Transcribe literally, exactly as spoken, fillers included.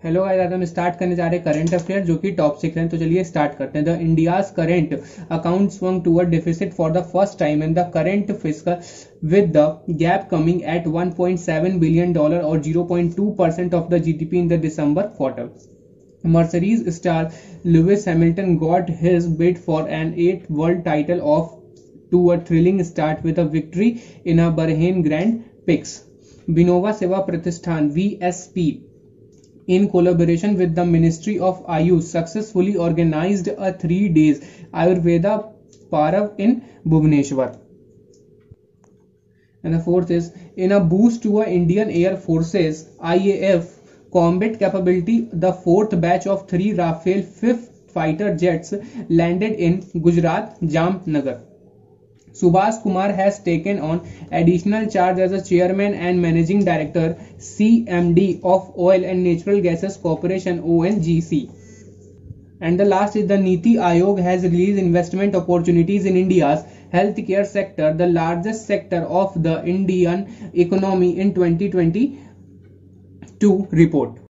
Hello guys, आज हम start करने जा रहे हैं करंट अफेयर जो कि टॉप सिक्स हैं। तो चलिए स्टार्ट करते हैं। The India's current account swung toward deficit for the first time in the current fiscal, with the gap coming at one point seven billion dollar or zero point two percent of the G D P in the December quarter. Mercedes star Lewis Hamilton got his bid for an eighth world title off to a thrilling start with a victory in a Bahrain Grand Prix. Vinova Seva Pratishthan V S P, in collaboration with the Ministry of Ayush, successfully organized a three days Ayurveda Parav in Bhubaneswar. And the fourth is, in a boost to a Indian Air Force's I A F combat capability, the fourth batch of three Rafale fifth fighter jets landed in Gujarat Jamnagar. Subhas Kumar has taken on additional charge as a chairman and managing director C M D of Oil and Natural Gases Corporation O N G C. And the last is, the Niti Aayog has released investment opportunities in India's healthcare sector, the largest sector of the Indian economy in twenty twenty-two report.